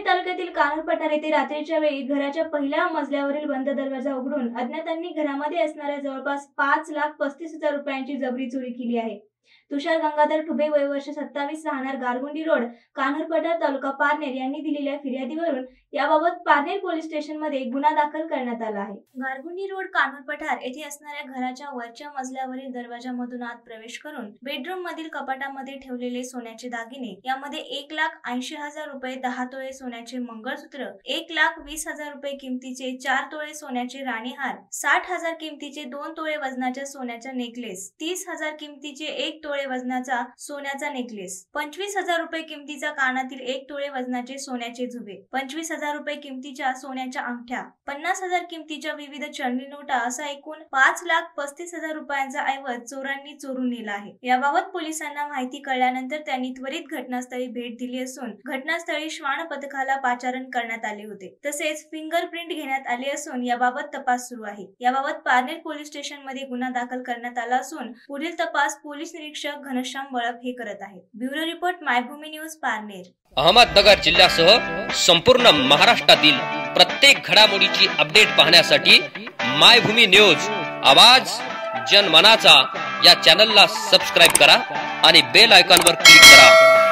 पारनेर तालुक्यातील कान्होर पठार येथे रात्रीच्या वेळी घराच्या पहिल्या मजल्यावरील बंद दरवाजा उघडून अज्ञातांनी घरामध्ये असणाऱ्या जवळपास 5,35,000 रुपयांची जबरी चोरी केली आहे। तुषार गंगाधर ठुबे वय वर्ष 27 राहणार गारगुंडी रोड कान्होर पठार तालुका पारनेर यांनी दिलेल्या फिर्यादीवरून याबाबत पारनेर पोलीस स्टेशन मध्ये गुन्हा दाखल करण्यात आला आहे। गारगुंडी रोड कान्होर पठार येथे असणाऱ्या घराच्या वरच्या मजल्यावरील दरवाजामधून आत प्रवेश करून बेडरूम मधील कपाटामध्ये ठेवलेले सोन्याचे दागिने यामध्ये 1,80,000 रुपये 10 तोळे सोन्याचे मंगळसूत्र, 1,20,000 रुपये किमतीचे 4 तोळे सोन्याचे राणीहार, 60,000 किमतीचे 2 तोळे वजनाच्या सोन्याचा नेकलेस, 30,000 किमतीचे 1 तोळे वजनाचा सोन्याचा नेकलेस, 25,000 रुपये किमतीचा कानातील 1 तोळे वजनाचे सोन्याचे झुबे, 25,000 रुपये किमतीच्या सोन्याच्या अंगठ्या, 50,000 किमतीच्या विविध चलनी नोटा असा एकूण 5,35,000 रुपयांचा ऐवज चोरांनी चोरून नेला आहे। याबाबत पोलिसांना माहिती कळल्यानंतर त्यांनी त्वरित घटनास्थळी भेट दिली असून घटनास्थळी श्वान पथकाला पाचारण करण्यात आले होते। तसेच फिंगरप्रिंट घेण्यात आले असून याबाबत तपास सुरू आहे। याबाबत पारनेर पोलीस स्टेशन मध्ये गुन्हा दाखल करण्यात आला असून पुढील तपास पोलीस निरीक्षक घनश्याम बळप हे करत आहेत। Bureau report Maybhumi news Parner. Ahmednagar जिल्ह्यासह संपूर्ण महाराष्ट्रातील प्रत्येक घडामोडीची अपडेट पाहण्यासाठी मायभूमी न्यूज आवाज जनमनाचा या चॅनलला सबस्क्राइब करा आणि बेल आयकॉनवर क्लिक करा।